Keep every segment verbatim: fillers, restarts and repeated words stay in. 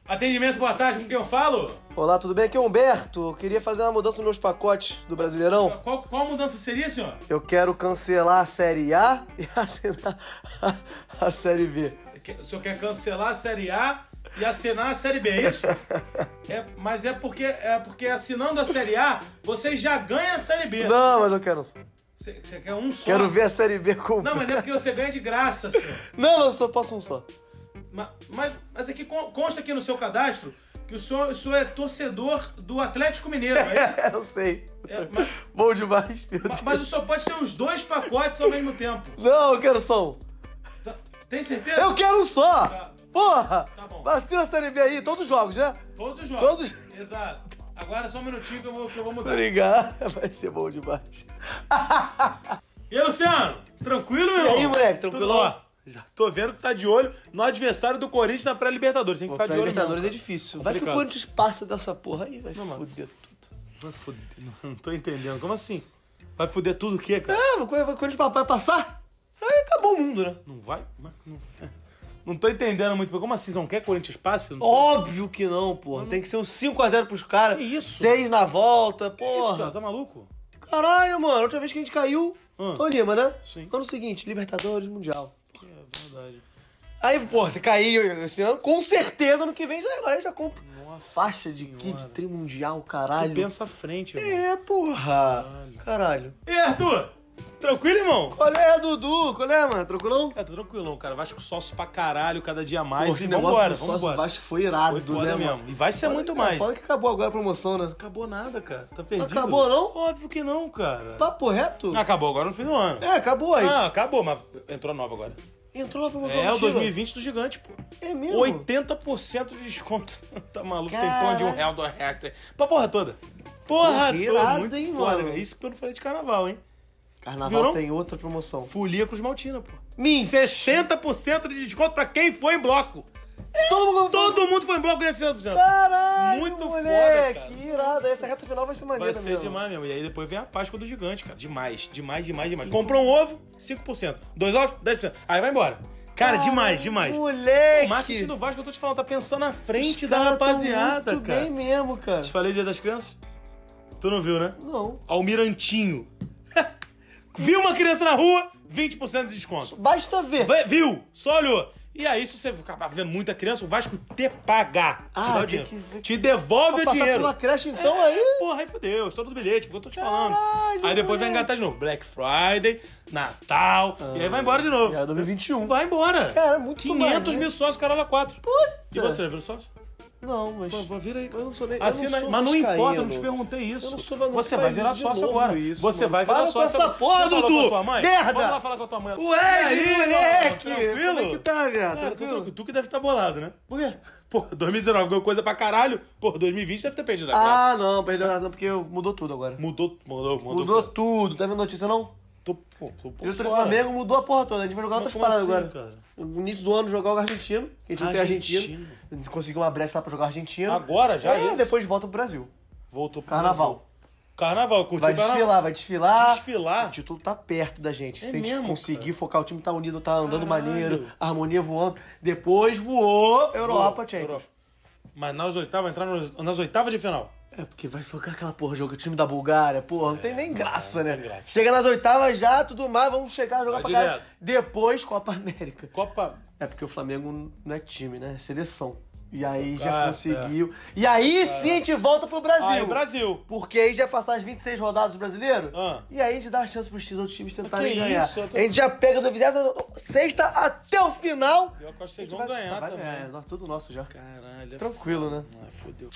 Atendimento, boa tarde, com quem eu falo? Olá, tudo bem? Aqui é o Humberto. Eu queria fazer uma mudança nos meus pacotes do Brasileirão. Qual, qual mudança seria, senhor? Eu quero cancelar a Série A e assinar a, a Série B. O senhor quer cancelar a Série A e assinar a Série B, é isso? É, mas é porque, é porque assinando a Série A, você já ganha a Série B. Não, mas eu quero só. Você, você quer um só? Quero ver a Série B com... Não, mas é porque você ganha de graça, senhor. Não, mas eu só posso um só. Mas, mas, mas aqui consta aqui no seu cadastro que o senhor, o senhor é torcedor do Atlético Mineiro, é? Eu sei. É, mas, Bom demais, meu mas, mas o senhor pode ter os dois pacotes ao mesmo tempo. Não, eu quero só um. Tem certeza? Eu quero um só! Tá. Porra! Tá bom. Assina a Série B aí, todos os jogos, né? Todos os jogos. Todos. Exato. Agora só um minutinho que eu vou, que eu vou mudar. Obrigado. Vai ser bom demais. E aí, Luciano? Tranquilo, meu E irmão? aí, moleque, tranquilo? Tudo, ó, já tô vendo que tá de olho no adversário do Corinthians na pré-Libertadores. Tem que Pô, ficar de olho. Libertadores não, é difícil. Vai que o Complicado. Corinthians passa dessa porra aí, vai Não, mano. foder tudo. Vai fuder. Não, não tô entendendo. Como assim? Vai fuder tudo o quê, cara? É, o Corinthians vai passar, aí acabou o mundo, né? Não vai? Mas Não, não tô entendendo muito. Como assim? Você não quer que o Corinthians passe? Não tô... Óbvio que não, porra. Tem que ser um cinco a zero pros caras. Que isso? seis na volta, Que isso, cara? porra. Tá maluco? Caralho, mano. A última vez que a gente caiu, Hum. Tô Lima, né? Sim. Ano seguinte, Libertadores, Mundial. É verdade. Aí, porra, você caiu esse ano, com certeza no que vem já, aí já compra. Nossa Faixa de senhora. kit, trimundial, Tu caralho. pensa à frente, irmão. É, porra. Caralho. E aí, Arthur? Tranquilo, irmão? Qual é, Dudu? Qual é, mano? Tranquilão? É, tô tranquilão, cara. Vasco sócio pra caralho, cada dia mais. Pô, esse e negócio vambora, do sócio vambora. Vasco foi irado, Foi foda né, mesmo. mano? E vai ser Fala- muito é, mais. Fala que acabou agora a promoção, né? Acabou nada, cara. Tá perdido. Acabou, não? Óbvio que não, cara. Papo reto? Ah, acabou agora no fim do ano. É, acabou aí. Ah, acabou, mas entrou nova agora. Entrou na promoção. É, o mentira. dois mil e vinte do gigante, pô. É mesmo? oitenta por cento de desconto. Tá maluco? Tem Caraca. pão de um real, dois reais, três. Pra porra toda. Porra Porra, toda. irado, Muito hein, foda, mano? cara. Isso porque eu não falei de carnaval, hein? Carnaval Viu, não? tem outra promoção. Folia Cruz Maltina, pô. Mentira. sessenta por cento de desconto pra quem foi em bloco. Todo mundo... Todo mundo foi em bloco ganha sessenta por cento. Caralho, Muito moleque, foda, cara. que irado. Essa reta final vai ser maneira Vai ser mesmo. demais mesmo. E aí depois vem a Páscoa do gigante, cara. Demais, demais, demais, demais. Comprou um ovo, cinco por cento. Dois ovos, dez por cento. Aí vai embora. Cara, demais, demais. Moleque. O marketing do Vasco, eu tô te falando, tá pensando na frente Os da caras tão rapaziada, muito cara. bem mesmo, cara. Te falei Dia das Crianças? Tu não viu, né? Não. Almirantinho. Viu uma criança na rua, vinte por cento de desconto. Basta ver. Vai- Viu? Só olhou. E aí, se você acabar vendo muita criança, o Vasco te pagar. Ah, te dá o tem dinheiro. que- Te devolve Pra o passar dinheiro. pela creche, então, É, aí... Porra, aí fodeu. História do bilhete, porque eu tô te falando. Caralho, Aí depois vai moleque. engatar de novo. Black Friday, Natal, e aí vai embora de novo. É, dois mil e vinte e um. Vai embora. Cara, muito quinhentos maneiro. mil sócios, caralho, a quatro. Puta. E você, virou sócio? Não, mas... Pô, pô, vira aí. Eu não sou nem... Assina eu não aí. sou Mas não vascaíno. importa, eu não te perguntei isso. Eu não sou- não Você faz vai virar isso de sócio novo, agora. isso, Você mano. vai virar Para com sócio essa agora. porra, Você falou Dudu. com a tua mãe? Merda. Vamos lá falar com a tua mãe. Ué, E aí, moleque. irmão? Tranquilo? Como é que tá, viado? Ah, tu, Tranquilo? tu, tu que deve estar bolado, né? Por quê? Pô, dois mil e dezenove ganhou coisa pra caralho. Pô, dois mil e vinte deve ter perdido a graça. Ah, não, perdeu a graça não, porque mudou tudo agora. Mudou, mudou, mudou. Mudou tudo. Tá vendo notícia, não? Tô, pô, tô por Diretor do fora. Flamengo mudou a porra toda. A gente vai jogar Mas outras como paradas assim, agora. cara? No início do ano jogar o argentino. Que a gente não tem argentino. Argentino. A gente conseguiu uma brecha lá pra jogar argentino. Agora já? É, eles? depois volta pro Brasil. Voltou pro Carnaval. Brasil. Carnaval, curtiu Vai o carnaval? desfilar, vai desfilar. Desfilar? O título tá perto da gente. É Se a gente mesmo, conseguir cara? focar, o time tá unido, tá andando Caralho. maneiro, a harmonia voando. Depois voou Europa Champions. Europa. Mas nas oitavas, entrar nos- nas oitavas de final. É, porque vai focar aquela porra, jogo, time da Bulgária, porra, não tem nem graça, né? tem graça. Chega nas oitavas já, tudo mais, vamos chegar a jogar Vai pra caralho. direto. Depois, Copa América. Copa... É porque o Flamengo não é time, né? É seleção. E aí já Cara, conseguiu. E aí sim a gente volta pro Brasil. Aí, Brasil. Porque aí já passar as vinte e seis rodadas do brasileiro. Ah. E aí a gente dá a chance pros outros times tentarem Que ganhar. isso, eu tô- A gente já pega do vigésima sexta até o final. Pior que eu acho que A vocês gente vão vai- ganhar vai também. ganhar, é nós- tudo nosso já. Caralho. é Tranquilo, né? foda. Ah, fodeu.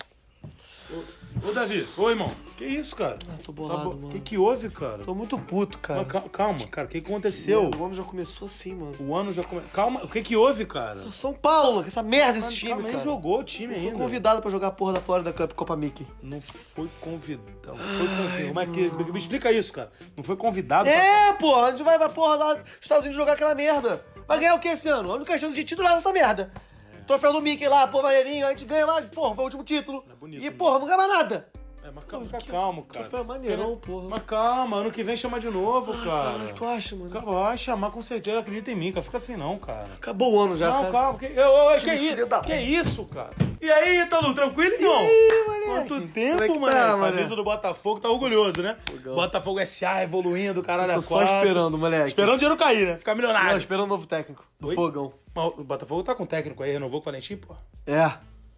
Ô, ô, Davi. Ô, irmão. Que isso, cara? Ah, tô bolado, Tá bo- mano. Que que houve, cara? Tô muito puto, cara. Mas cal- Calma, cara. O que que aconteceu? O ano já começou assim, mano. O ano já começou. Calma. O que que houve, cara? São Paulo, essa merda desse Mas time, calma, nem cara. jogou o time Fui ainda. convidado pra jogar a porra da Florida Cup Copa Mickey. Não foi convidado. Foi convidado. Como é que... Me explica isso, cara. Não foi convidado pra... É, porra, a gente vai pra porra lá nos Estados Unidos jogar aquela merda. Vai ganhar o que esse ano? A única chance de título é essa merda. Troféu do Mickey lá, pô, maneirinho, a gente ganha lá, porra, foi o último título. É bonito, e, né? porra, não ganha mais nada. É, mas calma, fica calmo, cara. Foi maneirão, porra. Mas calma, ano que vem chama de novo, Ah, cara. cara, o que tu acha, mano? Calma, vai chamar com certeza, acredita em mim, cara. Fica assim não, cara. Acabou o ano já, Não, cara. calma, que, eu, eu, que, Time isso? filho da Que puta. isso, cara? E aí, Ítalo, tranquilo, irmão? Ih, moleque. Quanto tempo, Como é que mano? tá, A mané? camisa do Botafogo tá orgulhoso, né? Fogão. Botafogo S A evoluindo, caralho, Tô a só quatro. esperando, moleque. Esperando o dinheiro cair, né? Ficar milionário. Não, esperando o novo técnico do Oi? Fogão. Mas o Botafogo tá com técnico aí, renovou com o Valentim, pô. É.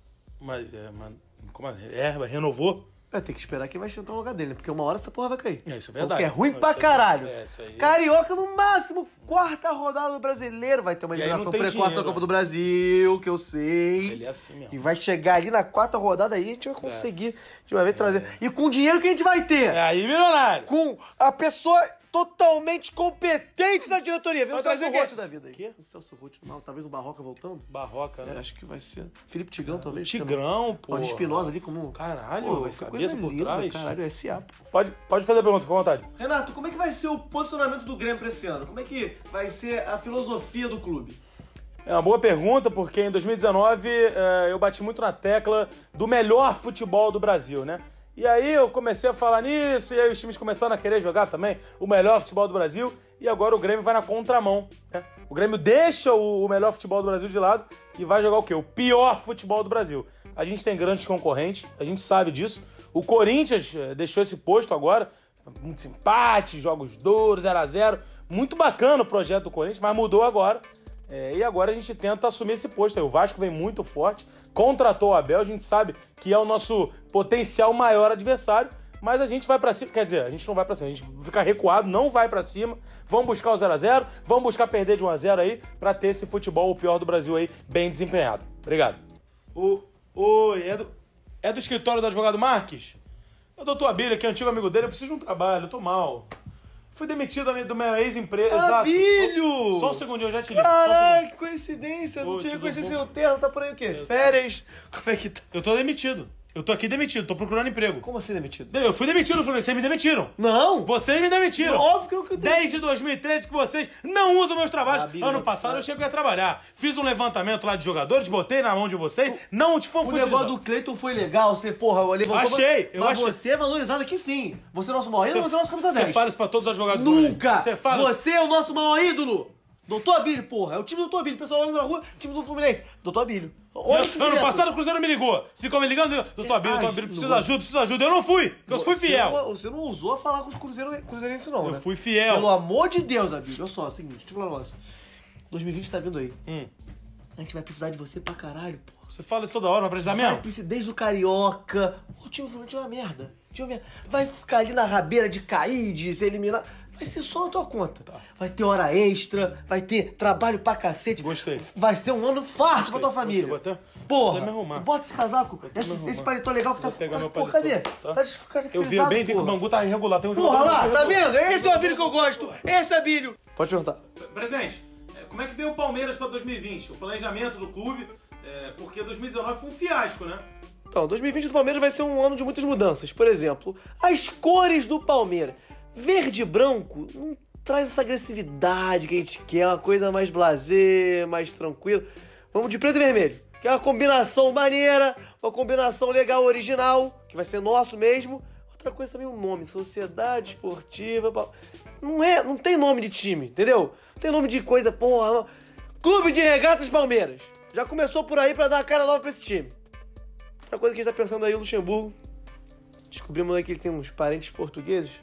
Mas, é, mano, como é? É, mas renovou? Vai ter que esperar quem vai entrar no lugar dele, né? Porque uma hora essa porra vai cair. É, isso é verdade. Porque é ruim Não, pra isso aí- caralho. é, isso aí- Carioca no máximo, quarta rodada do Brasileiro. Vai ter uma E aí não eliminação tem precoce dinheiro, da Copa né? do Brasil, que eu sei. Ele é assim mesmo. E vai chegar ali na quarta rodada aí, a gente vai conseguir de uma vez trazer. E com o dinheiro que a gente vai ter. É aí, milionário. Com a pessoa totalmente competente na diretoria. Vem o Vai Celso trazer quem? Roth da vida aí. Quê? O Celso Roth, não, talvez o Barroca voltando. Barroca, É, né? acho que vai ser. Felipe Tigrão, talvez. Tigrão, pô. Paulo Espinosa ali como. Caralho, Pô, vai ser cabeça coisa por linda, trás. caralho, S A, pô. Pode, pode fazer a pergunta, fica à vontade. Renato, como é que vai ser o posicionamento do Grêmio pra esse ano? Como é que vai ser a filosofia do clube? É uma boa pergunta, porque em dois mil e dezenove eh, eu bati muito na tecla do melhor futebol do Brasil, né? E aí eu comecei a falar nisso, e aí os times começaram a querer jogar também o melhor futebol do Brasil, e agora o Grêmio vai na contramão, né? O Grêmio deixa o, o melhor futebol do Brasil de lado e vai jogar o quê? O pior futebol do Brasil. A gente tem grandes concorrentes, a gente sabe disso. O Corinthians eh, deixou esse posto agora, muitos empates, jogos duros, zero a zero. Muito bacana o projeto do Corinthians, mas mudou agora. É, e agora a gente tenta assumir esse posto aí. O Vasco vem muito forte, contratou o Abel, a gente sabe que é o nosso potencial maior adversário, mas a gente vai pra cima, quer dizer, a gente não vai pra cima, a gente fica recuado, não vai pra cima, vamos buscar o zero a zero, vamos buscar perder de um a zero aí, pra ter esse futebol, o pior do Brasil aí, bem desempenhado. Obrigado. O, oi, é do, é do escritório do advogado Marques? É o doutor Abílio, que é antigo amigo dele, eu preciso de um trabalho, eu tô mal. Fui demitido da minha, do meu ex-empresa. Abílio! Só um segundinho, eu já te ligo. Caraca, que coincidência, não Oi, tinha tudo reconhecido bom? seu terno, tá por aí o quê? Férias? Como é que tá? Eu tô demitido. Eu tô aqui demitido, tô procurando emprego. Como assim demitido? Eu fui demitido, Fluminense, vocês me demitiram. Não! Vocês me demitiram. Óbvio que eu que eu tenho. Desde dois mil e treze que vocês não usam meus trabalhos. Abílio, ano não- passado eu cheguei a trabalhar. Fiz um levantamento lá de jogadores, botei na mão de vocês. Não te fui O negócio utilizado. do Cleiton foi legal, você, porra, levantou... Achei, eu mas achei. você é valorizado aqui sim. Você é nosso maior ídolo, você é nosso camisa Você dez. fala isso pra todos os advogados do Fluminense. Nunca! Você fala... Você é o nosso maior ídolo! Doutor Abílio, porra. É o time do Doutor Abílio. O pessoal olhando na rua, time do Fluminense. Doutor Abílio. Olha esse Ano direto. passado o Cruzeiro me ligou. Ficou me ligando. Doutor Abílio, doutor Abílio, preciso de você- ajuda, preciso de ajuda. Eu não fui, porque eu fui Você fiel. não- Você não ousou falar com os cruzeiro, cruzeirenses não, Eu né? fui fiel. Pelo amor de Deus, Abílio. Olha só, é o seguinte, deixa eu falar um negócio. dois mil e vinte tá vindo aí. Hum. A gente vai precisar de você pra caralho, porra. Você fala isso toda hora, vai precisar Vai mesmo? precisar desde o Carioca. O time do Fluminense é uma merda. O time é uma merda. Vai ficar ali na rabeira de cair, de ser eliminado. Vai ser só na tua conta. Vai ter hora extra, vai ter trabalho pra cacete. Gostei. Vai ser um ano farto pra tua família. Vou até- Porra, vou até me arrumar. bota esse casaco, até esse, me arrumar. esse paletó legal que Vou tá... pegar tá meu pô, paletó, cadê? tá? Tá descaracterizado, Eu vi bem, vi que o porra. Bangu tá irregular. Tem um Porra, jogador lá, que tá irregular. vendo? Esse é o Abílio que eu gosto. Esse é o Abílio. Pode perguntar. Presidente, é, como é que veio o Palmeiras pra dois mil e vinte? O planejamento do clube, é, porque dois mil e dezenove foi um fiasco, né? Então, dois mil e vinte do Palmeiras vai ser um ano de muitas mudanças. Por exemplo, as cores do Palmeiras. Verde e branco não traz essa agressividade que a gente quer, uma coisa mais blasé, mais tranquila. Vamos de preto e vermelho, que é uma combinação maneira, uma combinação legal, original, que vai ser nosso mesmo. Outra coisa também, o nome, Sociedade Esportiva... Pal- Não é, não tem nome de time, entendeu? Não tem nome de coisa, porra... Clube de Regatas Palmeiras. Já começou por aí pra dar uma cara nova pra esse time. Outra coisa que a gente tá pensando aí, o Luxemburgo. Descobrimos aí que ele tem uns parentes portugueses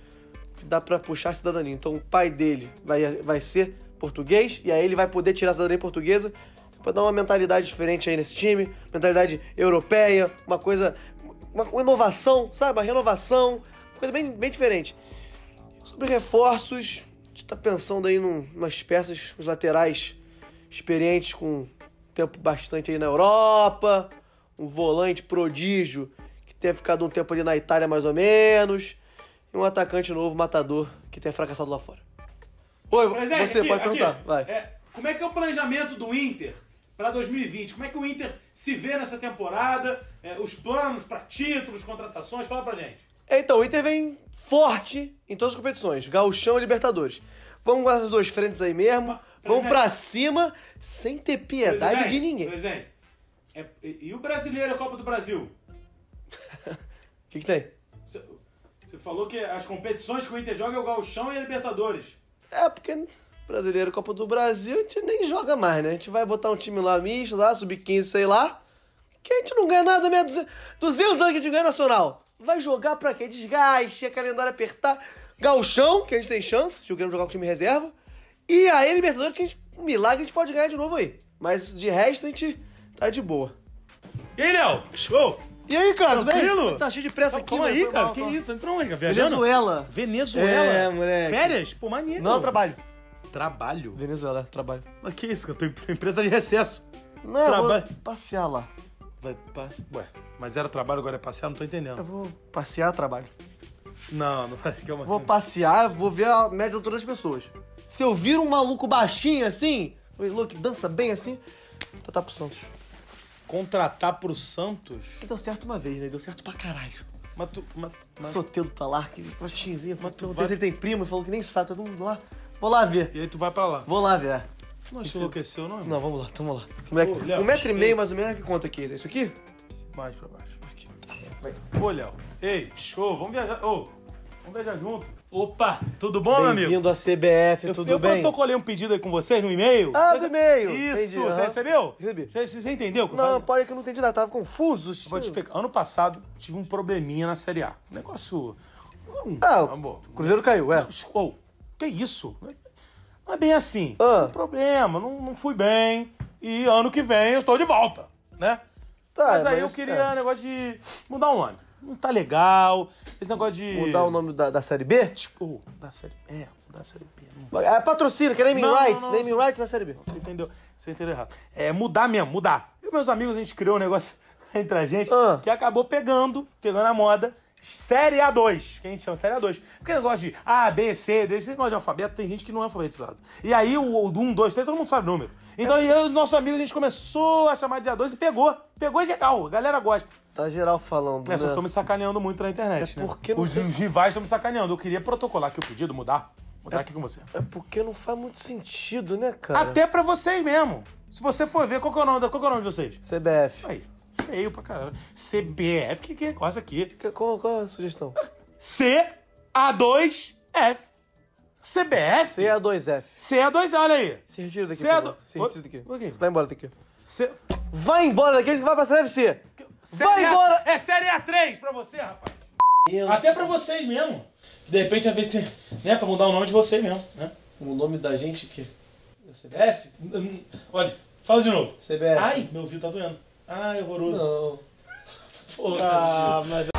que dá pra puxar a cidadania. Então o pai dele vai, vai ser português e aí ele vai poder tirar a cidadania portuguesa pra dar uma mentalidade diferente aí nesse time. Mentalidade europeia, uma coisa... Uma, uma inovação, sabe? Uma renovação. Uma coisa bem, bem diferente. Sobre reforços, a gente tá pensando aí num, umas peças, os laterais experientes com tempo bastante aí na Europa, um volante prodígio que tenha ficado um tempo ali na Itália mais ou menos, e um atacante novo, matador, que tenha fracassado lá fora. Oi, Presidente, você aqui, pode aqui, perguntar, vai. é, como é que é o planejamento do Inter para dois mil e vinte? Como é que o Inter se vê nessa temporada? É, os planos para títulos, contratações? Fala pra gente. É, então, o Inter vem forte em todas as competições, Gauchão e Libertadores. Vamos com essas duas frentes aí mesmo, Mas, vamos presidente- pra cima, sem ter piedade Presidente, de ninguém. Presidente, é, e, e o brasileiro, a Copa do Brasil? que que tem? Você, você falou que as competições que o Inter joga é o Gauchão e a Libertadores. É, porque Brasileiro, Copa do Brasil, a gente nem joga mais, né? A gente vai botar um time lá misto, lá, sub quinze, sei lá, que a gente não ganha nada mesmo. duzentos anos que a gente ganha nacional. Vai jogar pra quê? Desgaste, é calendário apertar. Gauchão, que a gente tem chance, se o Grêmio jogar com o time reserva. E aí, Libertadores, que a gente, um milagre, a gente pode ganhar de novo aí. Mas de resto, a gente tá de boa. E aí, Léo? Show! E aí, cara, tudo bem? Tranquilo? Tá cheio de pressa aqui. Calma mas aí, foi cara. mal, Que tá? isso? Tá indo pra onde, cara? Viajando? Venezuela. Venezuela? É, moleque. Férias? Pô, maneiro. Não, trabalho. Trabalho? Venezuela, trabalho. Mas que isso, cara? Tô em tô em empresa de recesso. Não, Trabalho. eu vou passear lá. Vai, passe... Ué, mas era trabalho, agora é passear? Não tô Eu entendendo. vou passear, trabalho. Não, não faz que é uma... Vou passear, vou ver a média altura das pessoas. Se eu vir um maluco baixinho assim, um louco que dança bem assim, então tá pro Santos. Contratar pro Santos? Deu certo uma vez, né? Deu certo pra caralho. Mas tu... Mas, mas... Soteldo tá lá, que baixinhozinho. Mas tu Não vai- sei se ele tem primo, falou que nem sabe, todo mundo lá. Vou lá ver. E aí tu vai pra lá. Vou lá ver. Não te enlouqueceu, não? Não, vamos lá, tamo lá. Moleque, Ô, Léo, um metro e ei. meio mais ou menos, que conta aqui? É isso aqui? Mais pra baixo. Aqui. Vai. Ô, Léo. Ei, show, vamos viajar. Ô, vamos viajar junto. Opa, tudo bom, meu amigo? Bem-vindo à C B F, Eu, tudo eu bem? protocolei um pedido aí com vocês no e-mail. Ah, Vocês- do e-mail. Isso, Entendi, você aham. recebeu? Recebi. Você, você entendeu o que eu Não, falei? pode que eu não entendi nada, tava confuso. Vou te explicar. Ano passado, tive um probleminha na Série A. Um negócio... Hum, Ah, amor. o Cruzeiro caiu, é. Oh, que isso? Não é bem assim. Ah. Não tem problema, não, não fui bem. E ano que vem eu estou de volta, né? Tá, mas aí eu mas, queria é. um negócio de mudar o nome. Não tá legal. Esse negócio de... Mudar o nome da, da Série B? Tipo, da Série... É, da Série B. Não, É patrocínio, que é naming Não, não, rights. não, naming você- rights na Série B. você entendeu? Você entendeu errado. É mudar mesmo, mudar. Eu e meus amigos, a gente criou um negócio entre a gente Ah. que acabou pegando, pegando a moda, Série A dois, que a gente chama Série A dois. Porque negócio de A, B, C, D, esse negócio de alfabeto, tem gente que não é alfabetizado. E aí o do um, dois, três, todo mundo sabe o número. Então eu e os nossos amigos, a gente começou a chamar de A dois e pegou. Pegou e legal, a galera gosta. Tá geral falando, É, só né? tô me sacaneando muito na internet, É né? porque não Os, tem- os rivais estão me sacaneando. Eu queria protocolar aqui o pedido, mudar. Mudar aqui com você. É porque não faz muito sentido, né, cara? Até pra vocês mesmo. Se você for ver, qual que é o nome, da- qual que é o nome de vocês? C B F. Aí, feio pra caramba. C B F, que que é negócio aqui? Que- Qual, qual a sugestão? C A dois F. C B F? C A dois F. C A dois, olha aí. Se retira daqui, C por A favor. dois. Se retira daqui. O quê? Vai embora daqui. C... Vai embora daqui, a gente vai pra Série C. Série Vai A- embora. É Série A três pra você, rapaz. Até pra vocês mesmo. De repente, às vezes tem... Né, pra mudar o nome de vocês mesmo, né? O nome da gente aqui. C B F? Olha, fala de novo. C B F. Ai, meu ouvido tá doendo. Ai, horroroso. Não. Pô, Ah, mas